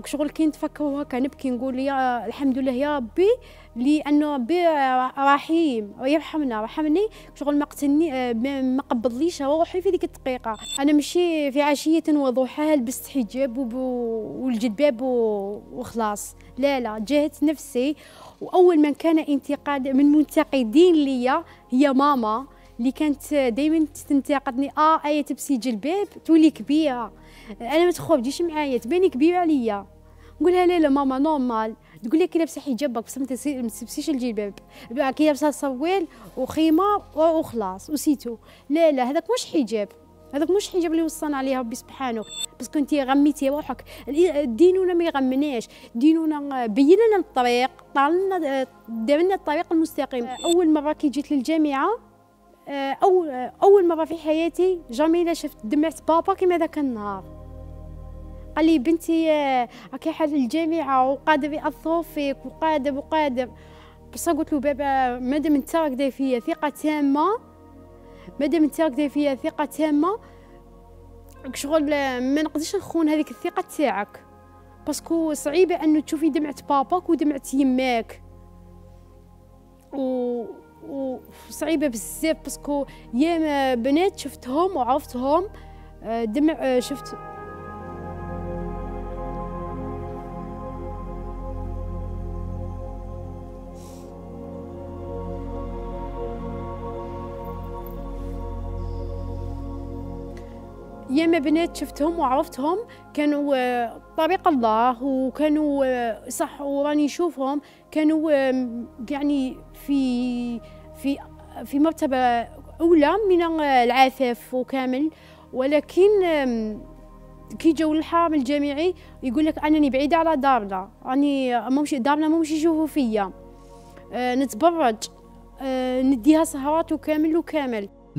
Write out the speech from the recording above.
شغل كي نتفكر هكا نبكي نقول يا الحمد لله يا ربي لانه ربي رحيم يرحمنا رحمني شغل ما قتلني ما قبضليش روحي في ديك الدقيقه. انا ماشي في عشيه وضحاها لبست حجاب والجلباب وخلاص، لا جاهدت نفسي. واول من كان انتقاد من منتقدين ليا هي ماما اللي كانت دائما تنتقدني ايه تلبسي جلباب تولي كبيره، انا ما تخرجيش معايا تباني كبيره عليا. نقولها لا ماما نورمال، تقول لي كي لابسه حجابك بس ما تلبسيش الجلباب، كي لابسه سروال وخيمه وخلاص وسيتو. لا هذاك مش حجاب، هذاك مش حجاب اللي وصلنا عليه ربي سبحانه، بس كنتي غميتي روحك. ديننا ما يغمناش، ديننا بين لنا الطريق، دار لنا الطريق المستقيم. اول مره كي جيت للجامعه اول مره في حياتي جميله شفت دمعه بابا كيما ذاك النهار. قال لي بنتي راكي حال الجامعه وقادر ياثروا فيك وقادر بصح قلت له بابا مادام انت راك داير فيا ثقه تامه شغل ما نقدرش نخون هذيك الثقه تاعك، باسكو صعيبه انه تشوفي دمعه باباك ودمعه يماك وصعيبه بزاف، باسكو ياما بنات شفتهم وعرفتهم دمع شفت ياما بنات شفتهم وعرفتهم كانوا طريق الله، وكانوا صح وراني نشوفهم كانوا يعني في مرتبة أولى من العفاف وكامل، ولكن كي جاو للحرم الجامعي يقول لك أنني بعيدة على دارنا، راني دارنا ماهمش يشوفوا فيا، نتبرج نديها سهرات وكامل.